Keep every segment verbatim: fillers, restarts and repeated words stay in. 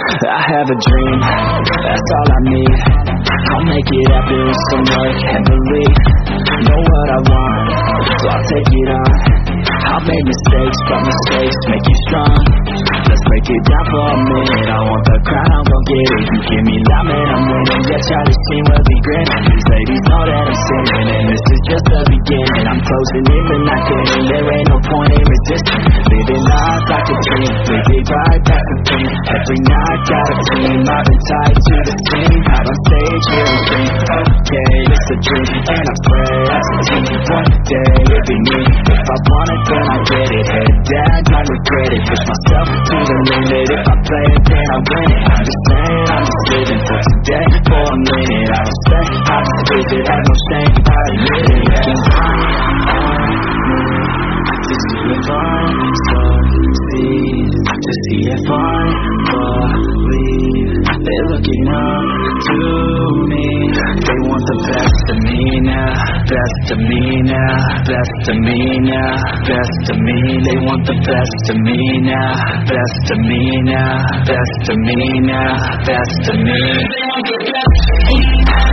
I have a dream, that's all I need. I'll make it happen with some work and belief. Know what I want, so I'll take it on. I've made mistakes, but mistakes make you strong. Let's break it down for a minute. I want the crown, I'm gon' get it. You give me that, man, I'm winning. Yeah, Charlie's team will be grinning. These ladies know that I'm sinning, and this is just the beginning. I'm closing in the night inning. There ain't no point in resisting. Living life like a dream, live it right back to me. Every night got a team, I've been tied to the team. Out on stage, here and scream. Okay, it's a dream, and I pray as a team. One day it'll be me. If I want it, then I get it. Head down, don't regret it. Push myself to the limit. If I play it, then I win it. I'm just saying, I'm just living for today, for a minute. I don't stay, I just live it. Have no shame, I admit it. Looking on me to see if I succeed, to see if I believe. They're looking up to me. They want the best of me now, best of me now, best of me now, best of me. They want the best of me now, best of me now, best of me now, best of me. They want the best of me now.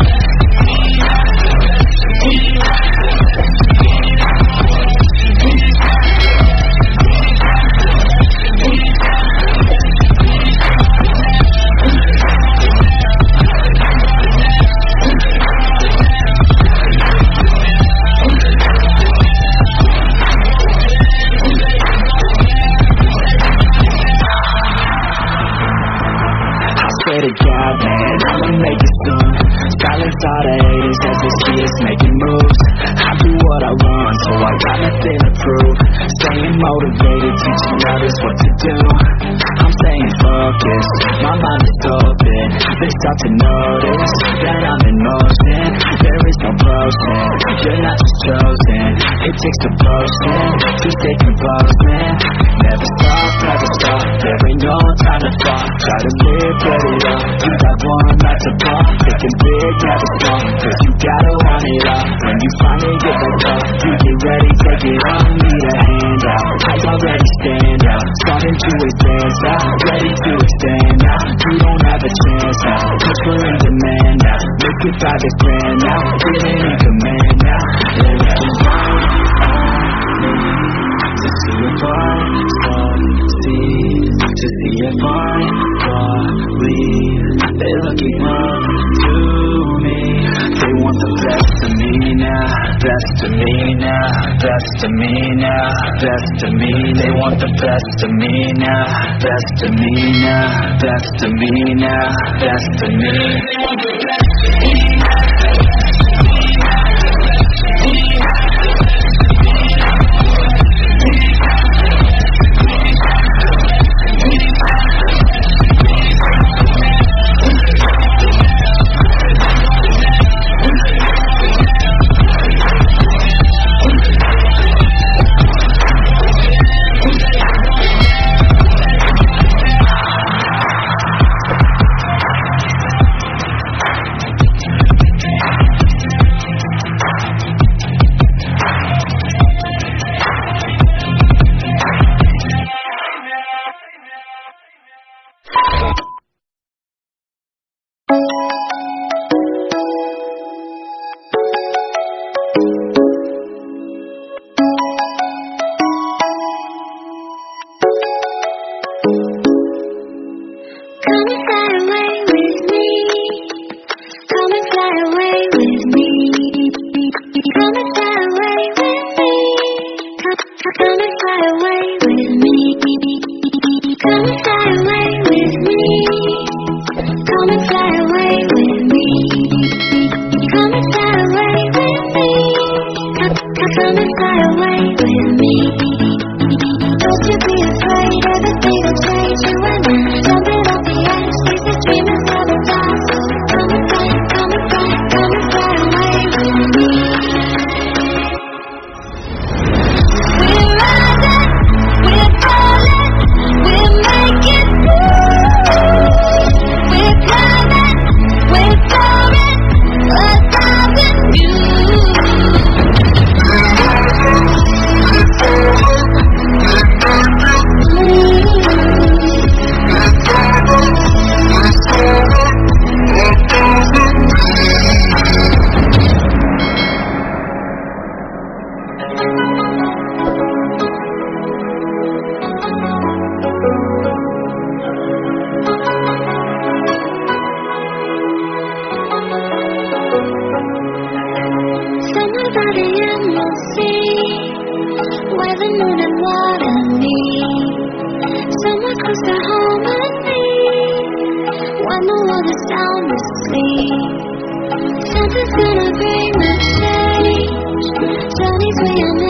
To God, man, I'ma make it soon. Silence all the haters as they see us making moves. I do what I want, so I got nothing to prove. Staying motivated, teaching others what to do. I'm staying focused, my mind is open. They start to notice that I'm in motion. There is no potion, you're not just chosen. It takes devotion to stay composed, man. Never stop, never stop, there ain't no time to fall. Try to live, get it up. You got one night to fall. Thinking big, never small, cause you gotta want it all. When you finally get the call, you get ready, take it on. Need a hand out, I already stand out. Starting to advance out, ready to extend out. You don't have a chance now, cause we're in demand now. Make it five is grand now, feeling in command now. They're looking right on me to see if I succeed, to see if I believe. They're looking up to me. They want the best of me now, best of me now, best of me now, best of me. They want the best of me now, best of me now, best of me now, best of me. They want the best of me now. You more than what I need. Somewhere close to harmony, when the world is sound asleep. Something's gonna bring the change. Journeys we are